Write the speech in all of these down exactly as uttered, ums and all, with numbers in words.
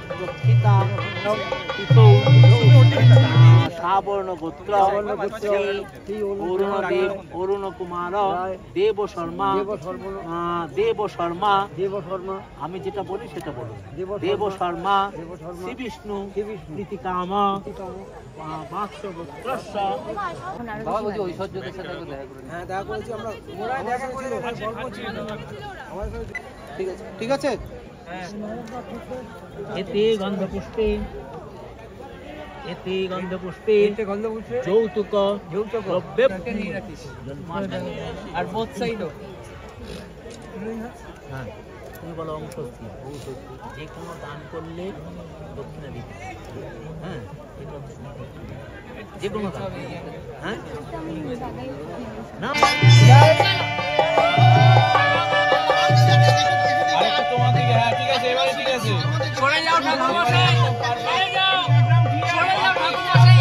রক্ষিতা সাবর্ণ গোত্র অরুণদেব অরুণ কুমার দেব শর্মা দেব শর্মা দেব শর্মা আমি যেটা বলি সেটা বলো দেব শর্মা শ্রী বিষ্ণু প্রীতিকাম বাক্স গোত্রস্য। বাবা বলছি ঐশ্বর্যদের সাথে দেখা করে। হ্যাঁ দেখা করেছি আমরা, ওরাই দেখা করেছিল, গল্প ছিল। ঠিক আছে ঠিক আছে। এতে গন্ধপুষ্পে এতে গন্ধপুষ্পে এতে গন্ধপুষ্পে যৌতুক যৌতুক দ্রব্যে আর বোথ সাইডও। হ্যাঁ তুমি বলো অংশ যে কোনো দান করলে দক্ষিণা দিতে। হ্যাঁ যে কোনো দান। হ্যাঁ না আরেকটু তোমার দিকে। হ্যাঁ ঠিক আছে এবারে ঠিক আছে। সরে যাও ঠাকুর মশাই, সরে যাও সরে যাও ঠাকুর মশাই।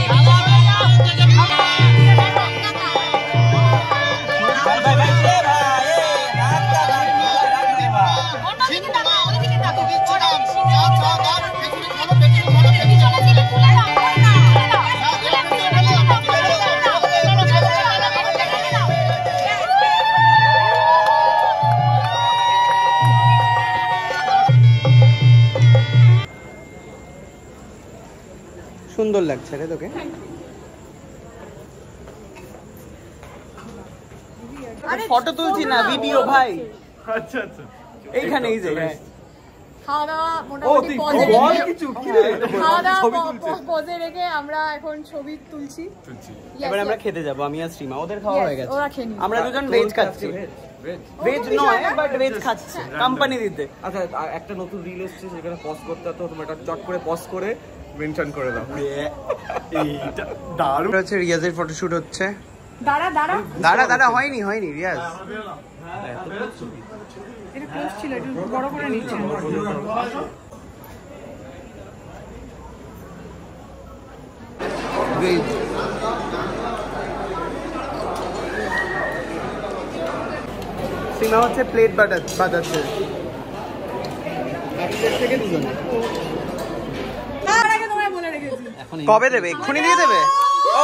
ভাই ভাই ভাই রে ভাই হাতটা ধরে রাখতে বা ওদিকে তাকাও ওদিকে তাকাও চড়া চড়া চড়া পেছনে চলো পেছনে চলো পেছনে চলো চলে খুলে দাও সুন্দর লাগছে রে তোকে। ফটো তুলছি না ভিডিও ভাই। আচ্ছা আচ্ছা এইখানে এই যে খাওয়া দাওয়া মোটামুটি পজে খাওয়া দাওয়া পজে রেখে আমরা এখন ছবি তুলছি। এবার আমরা খেতে যাবো আমি আর শ্রীমা। ওদের খাওয়া হয়ে গেছে, আমরা দুজন ভেজ খাচ্ছি। ভেজ নয় বাট ভেজ খাচ্ছি কোম্পানি দিতে। আচ্ছা একটা নতুন রিল এসেছে সেখানে পজ করতে তো তোমরা এটা চট করে পজ করে মেনশন করে দাও। এইটা দারুণ হচ্ছে। রিয়াজের ফটোশুট হচ্ছে। দাঁড়া দাঁড়া দাঁড়া দাঁড়া হয়নি হয়নি রিয়াজ। এটা ক্লোজ ছিল, একটু বড় করে নিচ্ছি। সীমা হচ্ছে প্লেট বাজাচ্ছে। কবে দেবে? এক্ষুনি দিয়ে দেবে? ও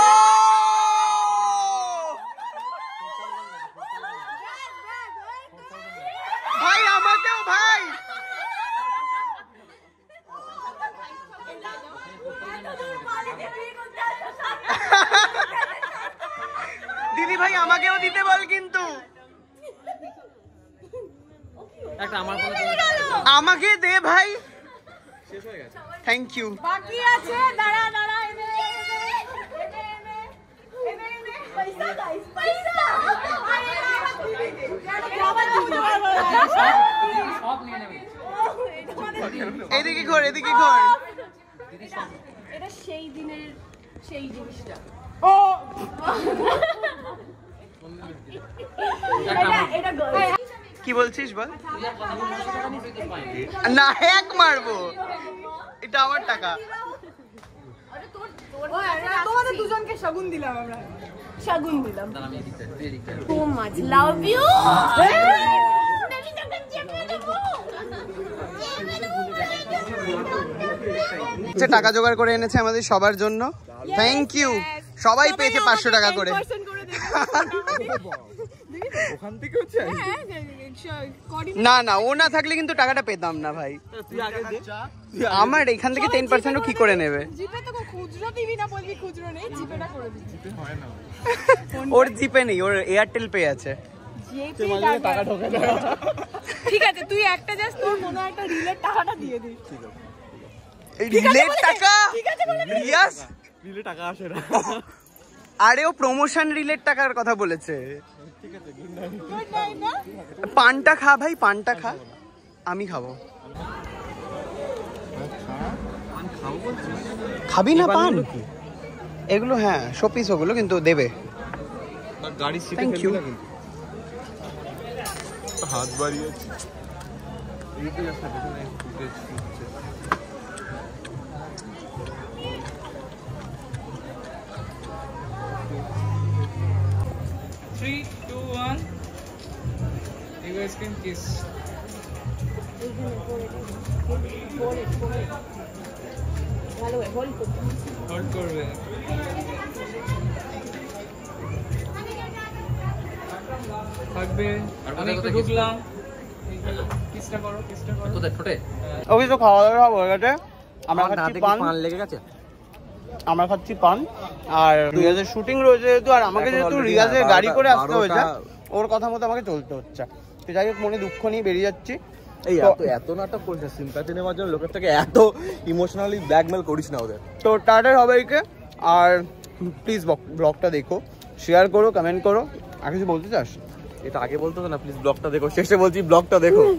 ভাই আমাকেও ভাই দিদি ভাই আমাকেও দিতে বল কিন্তু আমাকে দে ভাই। শেষ হয়ে গেছে। Thank you. বাকি আছে দাঁড়া দাঁড়া এনে এনে এনে এনে এনে পয়সা গাইস পয়সা। সব নিয়ে নেবে। এদিকে ঘোর এদিকে ঘোর। এটা সেই দিনের সেই জিনিসটা। ও এটা এটা কি বলছিস বল? না হ্যাক মারবো, এটা আমার টাকা। তোমাদের দুজনকে শাগুন দিলাম আমরা, শাগুন দিলাম। So much love you. টাকা জোগাড় করে এনেছে আমাদের সবার জন্য। Thank you. সবাই পেয়েছে পাঁচশো টাকা করে। না না ও না থাকলে কিন্তু টাকাটা পেতাম না ভাই। আমার এখান থেকে টেন পার্সেন্টও কি করে নেবে? ওর জিপে নেই, ওর এয়ারটেল পে আছে। ঠিক আছে তুই একটা জাস্ট তোর মনে একটা রিলের টাকাটা দিয়ে দিস। রিলের টাকা? রিয়াজ রিলে টাকা আসে না। আরে ও প্রমোশন রিলের টাকার কথা বলেছে। পানটা খা ভাই, পানটা খা। আমি খাবো। খাবি না পান? এগুলো হ্যাঁ শোপিস ওগুলো, কিন্তু দেবে। Thank you. হাত বাড়িয়েছি। Three, two, one. You guys can kiss. করবে থাকবে আমি একটু ঢুকলাম চেষ্টা করো চেষ্টা করো তো ঠোঁটে ওই তো খাওয়া দাওয়া হয়ে গেছে আমরা খাচ্ছি পান পান লেগে গেছে আমরা খাচ্ছি পান আর রিয়াজের শুটিং রয়েছে যেহেতু আর আমাকে যেহেতু রিয়াজের গাড়ি করে আসতে হয়েছে ওর কথা মতো আমাকে চলতে হচ্ছে তো যাই হোক মনে দুঃখ নিয়ে বেরিয়ে যাচ্ছি এই এত এত নাটক করিস না সিম্প্যাথি নেওয়ার জন্য লোকের থেকে এত ইমোশনালি ব্ল্যাকমেল করিস না ওদের তো টাটার হবেইকে আর প্লিজ ব্লগটা দেখো শেয়ার করো কমেন্ট করো আর কিছু বলতে চাস এটা আগে বলতো না প্লিজ ব্লগটা দেখো শেষে বলছি ব্লগটা দেখো